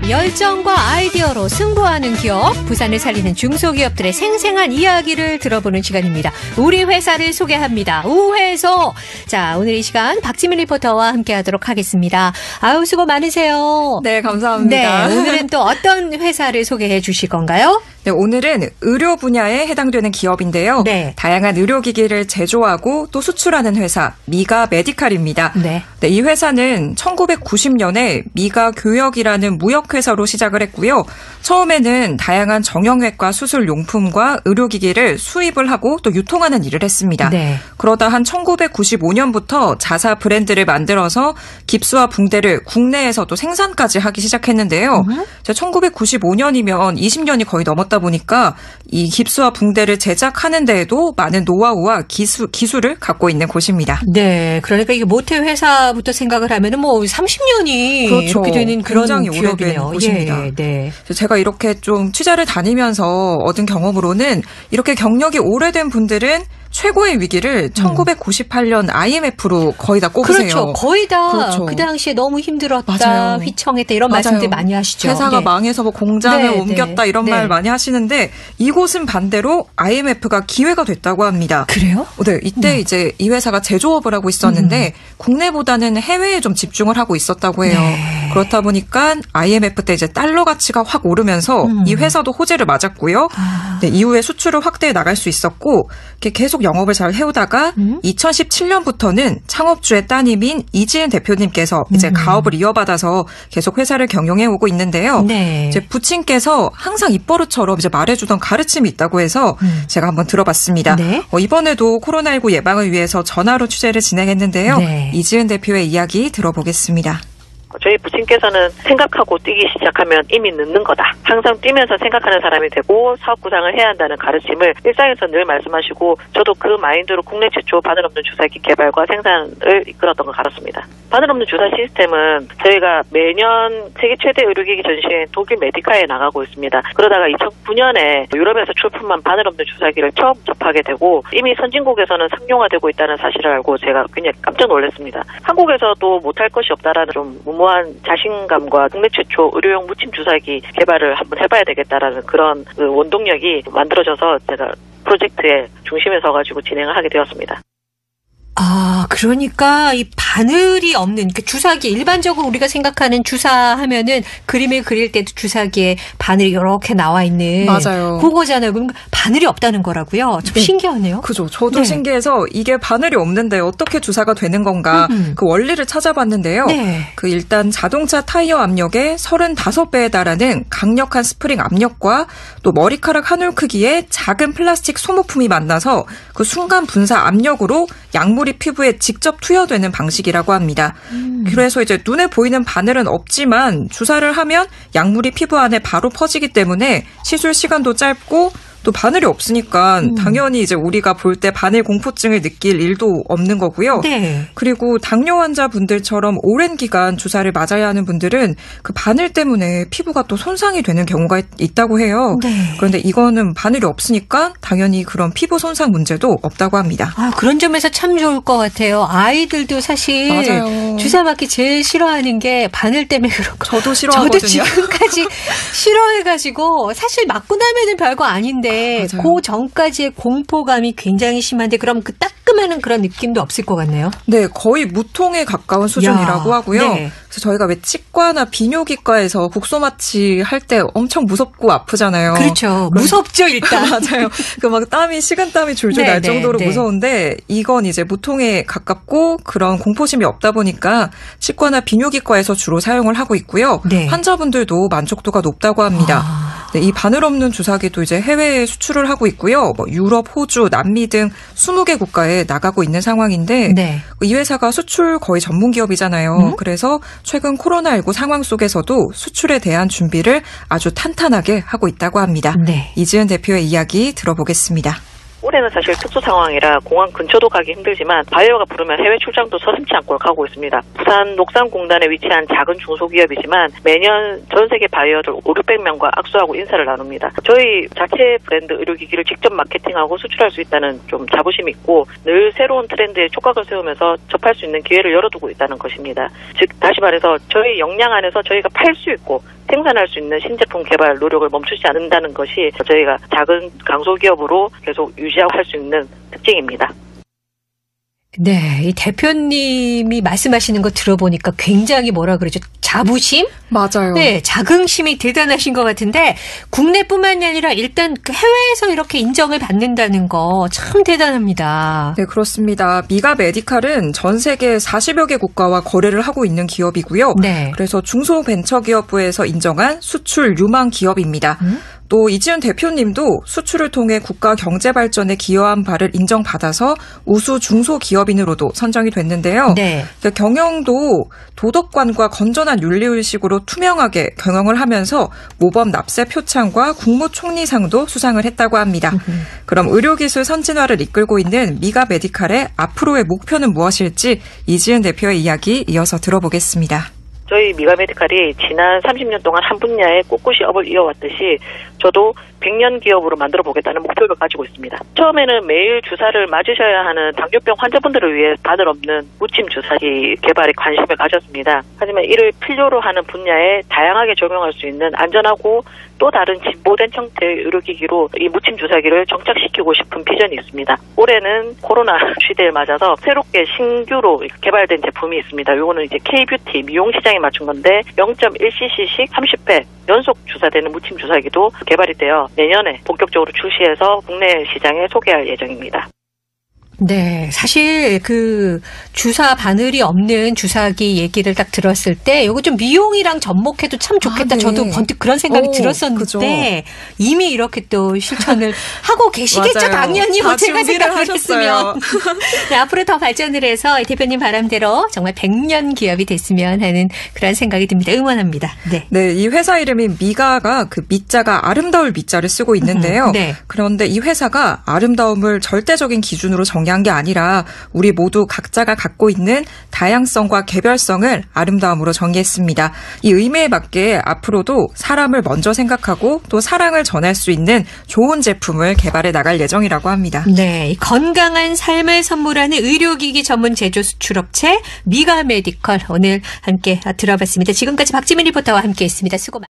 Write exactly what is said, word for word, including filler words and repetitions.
열정과 아이디어로 승부하는 기업, 부산을 살리는 중소기업들의 생생한 이야기를 들어보는 시간입니다. 우리 회사를 소개합니다. 우회소. 자, 오늘 이 시간 박지민 리포터와 함께하도록 하겠습니다. 아유, 수고 많으세요. 네, 감사합니다. 네, 오늘은 또 어떤 회사를 소개해 주실 건가요? 네, 오늘은 의료 분야에 해당되는 기업인데요. 네. 다양한 의료기기를 제조하고 또 수출하는 회사 미가 메디칼입니다. 네. 네, 이 회사는 천구백구십 년에 미가 교역이라는 무역회사로 시작을 했고요. 처음에는 다양한 정형외과 수술용품과 의료기기를 수입을 하고 또 유통하는 일을 했습니다. 네. 그러다 한 천구백구십오 년부터 자사 브랜드를 만들어서 깁스와 붕대를 국내에서도 생산까지 하기 시작했는데요. 음. 천구백구십오 년이면 이십 년이 거의 넘었다 보니까 이 깁스와 붕대를 제작하는 데에도 많은 노하우와 기술, 기술을 갖고 있는 곳입니다. 네, 그러니까 이게 모태 회사부터 생각을 하면은 뭐 삼십 년이 그렇죠. 이렇게 되는 그런 굉장히 기업이네요. 오래된 곳입니다. 예, 네. 제가 이렇게 좀 취재를 다니면서 얻은 경험으로는 이렇게 경력이 오래된 분들은 최고의 위기를 음. 천구백구십팔 년 아이엠에프로 거의 다 꼽으세요. 그렇죠. 거의 다 그 그렇죠. 당시에 너무 힘들었다, 맞아요. 휘청했다 이런 맞아요. 말씀들 많이 하시죠. 회사가 네. 망해서 뭐 공장을 네, 옮겼다 네, 이런 네. 말 많이 하시는데 이곳은 반대로 아이엠에프가 기회가 됐다고 합니다. 그래요? 네, 이때 네. 이제 이 회사가 제조업을 하고 있었는데 음. 국내보다는 해외에 좀 집중을 하고 있었다고 해요. 네. 그렇다 보니까 아이엠에프 때 이제 달러 가치가 확 오르면서 음. 이 회사도 호재를 맞았고요. 아. 네, 이후에 수출을 확대해 나갈 수 있었고 계속 영업을 잘 해오다가 음? 이천십칠 년부터는 창업주의 따님인 이지은 대표님께서 이제 음. 가업을 이어받아서 계속 회사를 경영해 오고 있는데요. 네. 이제 부친께서 항상 입버릇처럼 이제 말해주던 가르침이 있다고 해서 음. 제가 한번 들어봤습니다. 네. 어, 이번에도 코로나십구 예방을 위해서 전화로 취재를 진행했는데요. 네. 이지은 대표의 이야기 들어보겠습니다. 저희 부친께서는 생각하고 뛰기 시작하면 이미 늦는 거다. 항상 뛰면서 생각하는 사람이 되고 사업 구상을 해야 한다는 가르침을 일상에서 늘 말씀하시고 저도 그 마인드로 국내 최초 바늘 없는 주사기 개발과 생산을 이끌었던 걸 알았습니다. 바늘 없는 주사 시스템은 저희가 매년 세계 최대 의료기기 전시회인 독일 메디카에 나가고 있습니다. 그러다가 이천구 년에 유럽에서 출품한 바늘 없는 주사기를 처음 접하게 되고 이미 선진국에서는 상용화되고 있다는 사실을 알고 제가 굉장히 깜짝 놀랐습니다. 한국에서도 못할 것이 없다라는 좀 무모한 자신감과 국내 최초 의료용 무침 주사기 개발을 한번 해봐야 되겠다라는 그런 그 원동력이 만들어져서 제가 프로젝트의 중심에 서가지고 진행을 하게 되었습니다. 아, 그러니까 이 바늘이 없는 그 주사기 일반적으로 우리가 생각하는 주사하면은 그림을 그릴 때도 주사기에 바늘이 이렇게 나와 있는 맞아요. 그거잖아요. 그럼 바늘이 없다는 거라고요. 좀 네. 신기하네요. 그죠. 저도 네. 신기해서 이게 바늘이 없는데 어떻게 주사가 되는 건가 음음. 그 원리를 찾아봤는데요. 네. 그 일단 자동차 타이어 압력의 삼십오 배에 달하는 강력한 스프링 압력과 또 머리카락 한 올 크기의 작은 플라스틱 소모품이 만나서 그 순간 분사 압력으로 약물이 피부에 직접 투여되는 방식이라고 합니다. 음. 그래서 이제 눈에 보이는 바늘은 없지만 주사를 하면 약물이 피부 안에 바로 퍼지기 때문에 시술 시간도 짧고 또 바늘이 없으니까 음. 당연히 이제 우리가 볼 때 바늘 공포증을 느낄 일도 없는 거고요. 네. 그리고 당뇨 환자분들처럼 오랜 기간 주사를 맞아야 하는 분들은 그 바늘 때문에 피부가 또 손상이 되는 경우가 있다고 해요. 네. 그런데 이거는 바늘이 없으니까 당연히 그런 피부 손상 문제도 없다고 합니다. 아, 그런 점에서 참 좋을 것 같아요. 아이들도 사실 맞아요. 주사 맞기 제일 싫어하는 게 바늘 때문에 그렇고. 저도 싫어하거든요. 저도 지금까지 싫어해가지고 사실 맞고 나면은 별거 아닌데 맞아요. 그 전까지의 공포감이 굉장히 심한데 그럼 그 따끔하는 그런 느낌도 없을 것 같네요. 네, 거의 무통에 가까운 수준이라고 야, 하고요. 네. 그래서 저희가 왜 치과나 비뇨기과에서 국소마취 할 때 엄청 무섭고 아프잖아요. 그렇죠. 무섭죠, 일단. 맞아요. 그 막 땀이 식은땀이 줄줄 네, 날 정도로 네, 무서운데 이건 이제 무통에 가깝고 그런 공포심이 없다 보니까 치과나 비뇨기과에서 주로 사용을 하고 있고요. 네. 환자분들도 만족도가 높다고 합니다. 아. 네, 이 바늘 없는 주사기도 이제 해외에 수출을 하고 있고요. 뭐 유럽, 호주, 남미 등 스무 개 국가에 나가고 있는 상황인데 네. 이 회사가 수출 거의 전문 기업이잖아요. 음? 그래서 최근 코로나십구 상황 속에서도 수출에 대한 준비를 아주 탄탄하게 하고 있다고 합니다. 네. 이지은 대표의 이야기 들어보겠습니다. 올해는 사실 특수 상황이라 공항 근처도 가기 힘들지만 바이오가 부르면 해외 출장도 서슴지 않고 가고 있습니다. 부산 녹산공단에 위치한 작은 중소기업이지만 매년 전 세계 바이오들 오륙백 명과 악수하고 인사를 나눕니다. 저희 자체 브랜드 의료기기를 직접 마케팅하고 수출할 수 있다는 좀 자부심이 있고 늘 새로운 트렌드에 촉각을 세우면서 접할 수 있는 기회를 열어두고 있다는 것입니다. 즉 다시 말해서 저희 역량 안에서 저희가 팔 수 있고 생산할 수 있는 신제품 개발 노력을 멈추지 않는다는 것이 저희가 작은 강소기업으로 계속 유지하고 할 수 있는 특징입니다. 네, 이 대표님이 말씀하시는 거 들어보니까 굉장히 뭐라 그러죠? 자부심? 맞아요. 네, 자긍심이 대단하신 것 같은데 국내뿐만이 아니라 일단 그 해외에서 이렇게 인정을 받는다는 거 참 대단합니다. 네, 그렇습니다. 미가 메디칼은 전 세계 사십여 개 국가와 거래를 하고 있는 기업이고요. 네. 그래서 중소벤처기업부에서 인정한 수출 유망 기업입니다. 음? 또 이지은 대표님도 수출을 통해 국가 경제 발전에 기여한 바를 인정받아서 우수 중소기업인으로도 선정이 됐는데요. 네. 그러니까 경영도 도덕관과 건전한 윤리의식으로 투명하게 경영을 하면서 모범 납세 표창과 국무총리상도 수상을 했다고 합니다. 그럼 의료기술 선진화를 이끌고 있는 미가 메디칼의 앞으로의 목표는 무엇일지 이지은 대표의 이야기 이어서 들어보겠습니다. 저희 미가 메디칼이 지난 삼십 년 동안 한 분야에 꿋꿋이 업을 이어왔듯이 저도 백 년 기업으로 만들어 보겠다는 목표를 가지고 있습니다. 처음에는 매일 주사를 맞으셔야 하는 당뇨병 환자분들을 위해 바늘 없는 무침 주사기 개발에 관심을 가졌습니다. 하지만 이를 필요로 하는 분야에 다양하게 적용할 수 있는 안전하고 또 다른 진보된 형태의 의료기기로 이 무침 주사기를 정착시키고 싶은 비전이 있습니다. 올해는 코로나 시대를 맞아서 새롭게 신규로 개발된 제품이 있습니다. 이거는 이제 K-뷰티 미용 시장에 맞춘 건데 영 점 일 씨씨씩 삼십 회 연속 주사되는 무침 주사기도 개발이 되어 내년에 본격적으로 출시해서 국내 시장에 소개할 예정입니다. 네, 사실 그 주사 바늘이 없는 주사기 얘기를 딱 들었을 때 이거 좀 미용이랑 접목해도 참 좋겠다. 아, 네. 저도 번뜩 그런 생각이 오, 들었었는데 그죠. 이미 이렇게 또 실천을 하고 계시겠죠. 당연히 뭐 제가 생각을 했으면. 네, 앞으로 더 발전을 해서 대표님 바람대로 정말 백 년 기업이 됐으면 하는 그런 생각이 듭니다. 응원합니다. 네, 네, 이 회사 이름인 미가가 그 미자가 아름다울 미자를 쓰고 있는데요. 네. 그런데 이 회사가 아름다움을 절대적인 기준으로 정 한 게 아니라 우리 모두 각자가 갖고 있는 다양성과 개별성을 아름다움으로 정의했습니다. 이 의미에 맞게 앞으로도 사람을 먼저 생각하고 또 사랑을 전할 수 있는 좋은 제품을 개발해 나갈 예정이라고 합니다. 네, 건강한 삶을 선물하는 의료기기 전문 제조 수출업체 미가 메디컬 오늘 함께 들어봤습니다. 지금까지 박지민 리포터와 함께했습니다. 수고 많습니다.